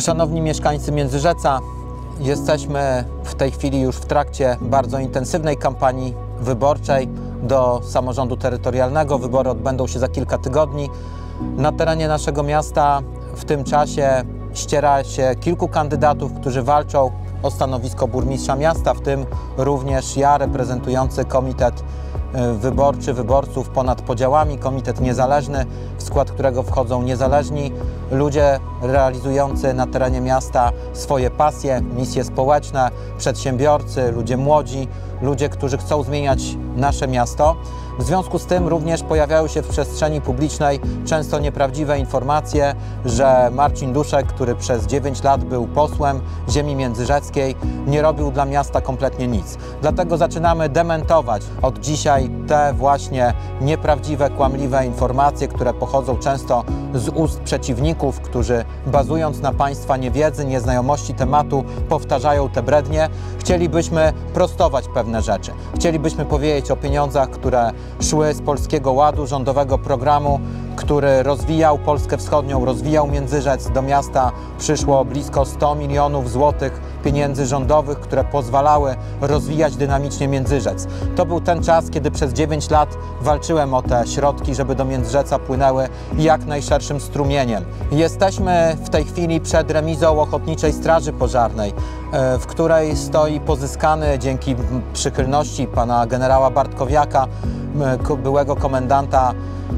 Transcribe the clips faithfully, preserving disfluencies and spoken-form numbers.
Szanowni mieszkańcy Międzyrzeca, jesteśmy w tej chwili już w trakcie bardzo intensywnej kampanii wyborczej do samorządu terytorialnego. Wybory odbędą się za kilka tygodni. Na terenie naszego miasta w tym czasie ściera się kilku kandydatów, którzy walczą o stanowisko burmistrza miasta, w tym również ja, reprezentujący komitet wyborczy wyborców ponad podziałami, komitet niezależny, w skład którego wchodzą niezależni ludzie realizujący na terenie miasta swoje pasje, misje społeczne, przedsiębiorcy, ludzie młodzi, ludzie, którzy chcą zmieniać nasze miasto. W związku z tym również pojawiają się w przestrzeni publicznej często nieprawdziwe informacje, że Marcin Duszek, który przez dziewięć lat był posłem ziemi międzyrzeckiej, nie robił dla miasta kompletnie nic. Dlatego zaczynamy dementować od dzisiaj te właśnie nieprawdziwe, kłamliwe informacje, które pochodzą często z ust przeciwników, którzy bazując na państwa niewiedzy, nieznajomości tematu powtarzają te brednie. Chcielibyśmy prostować pewne rzeczy. Chcielibyśmy powiedzieć o pieniądzach, które szły z Polskiego Ładu, rządowego programu, który rozwijał Polskę Wschodnią, rozwijał Międzyrzec. Do miasta przyszło blisko sto milionów złotych pieniędzy rządowych, które pozwalały rozwijać dynamicznie Międzyrzec. To był ten czas, kiedy przez dziewięć lat walczyłem o te środki, żeby do Międzyrzeca płynęły jak najszerszym strumieniem. Jesteśmy w tej chwili przed remizą Ochotniczej Straży Pożarnej, w której stoi pozyskany dzięki przychylności pana generała Bartkowiaka, byłego komendanta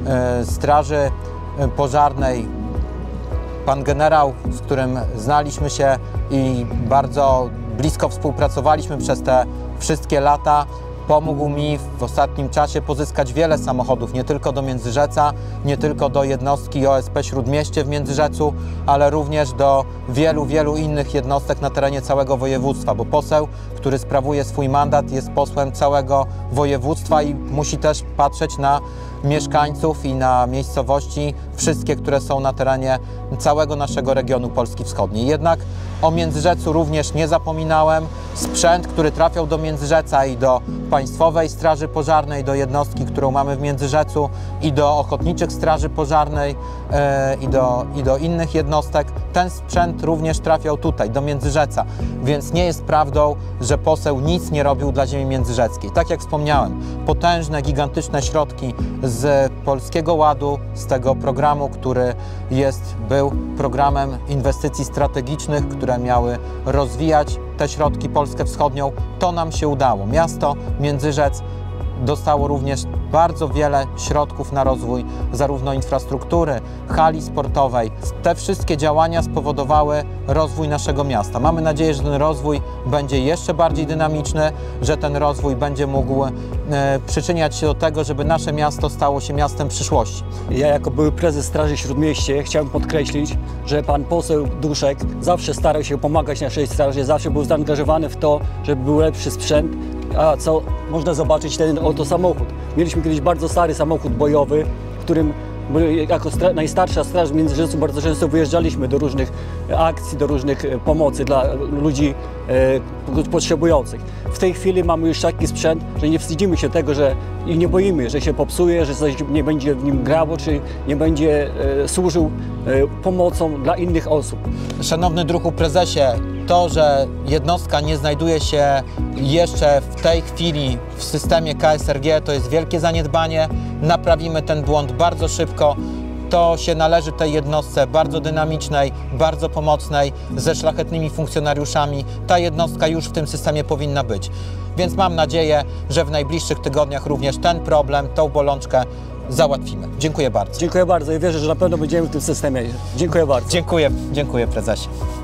Straży Pożarnej. Pan generał, z którym znaliśmy się i bardzo blisko współpracowaliśmy przez te wszystkie lata, pomógł mi w ostatnim czasie pozyskać wiele samochodów, nie tylko do Międzyrzeca, nie tylko do jednostki O S P Śródmieście w Międzyrzecu, ale również do wielu, wielu innych jednostek na terenie całego województwa, bo poseł, który sprawuje swój mandat, jest posłem całego województwa i musi też patrzeć na mieszkańców i na miejscowości, wszystkie, które są na terenie całego naszego regionu Polski Wschodniej. Jednak o Międzyrzecu również nie zapominałem. Sprzęt, który trafiał do Międzyrzeca i do Państwowej Straży Pożarnej, do jednostki, którą mamy w Międzyrzecu, i do Ochotniczych Straży Pożarnej yy, i, do, i do innych jednostek, ten sprzęt również trafiał tutaj, do Międzyrzeca. Więc nie jest prawdą, że poseł nic nie robił dla ziemi międzyrzeckiej. Tak jak wspomniałem, potężne, gigantyczne środki z Polskiego Ładu, z tego programu, który jest, był programem inwestycji strategicznych, które miały rozwijać te środki Polskę Wschodnią, to nam się udało. Miasto Międzyrzec dostało również bardzo wiele środków na rozwój zarówno infrastruktury, hali sportowej. Te wszystkie działania spowodowały rozwój naszego miasta. Mamy nadzieję, że ten rozwój będzie jeszcze bardziej dynamiczny, że ten rozwój będzie mógł e, przyczyniać się do tego, żeby nasze miasto stało się miastem przyszłości. Ja jako były prezes Straży Śródmieście chciałem podkreślić, że pan poseł Duszek zawsze starał się pomagać naszej straży, zawsze był zaangażowany w to, żeby był lepszy sprzęt. A co można zobaczyć, ten oto samochód. Mieliśmy kiedyś bardzo stary samochód bojowy, w którym jako stra najstarsza straż w Międzyrzecu bardzo często wyjeżdżaliśmy do różnych akcji, do różnych pomocy dla ludzi e, potrzebujących. W tej chwili mamy już taki sprzęt, że nie wstydzimy się tego, że i nie boimy, że się popsuje, że coś nie będzie w nim grało, czy nie będzie e, służył e, pomocą dla innych osób. Szanowny druhu prezesie, to, że jednostka nie znajduje się jeszcze w tej chwili w systemie K S R G, to jest wielkie zaniedbanie. Naprawimy ten błąd bardzo szybko. To się należy tej jednostce bardzo dynamicznej, bardzo pomocnej, ze szlachetnymi funkcjonariuszami. Ta jednostka już w tym systemie powinna być. Więc mam nadzieję, że w najbliższych tygodniach również ten problem, tą bolączkę załatwimy. Dziękuję bardzo. Dziękuję bardzo i wierzę, że na pewno będziemy w tym systemie. Dziękuję bardzo. Dziękuję, dziękuję prezesie.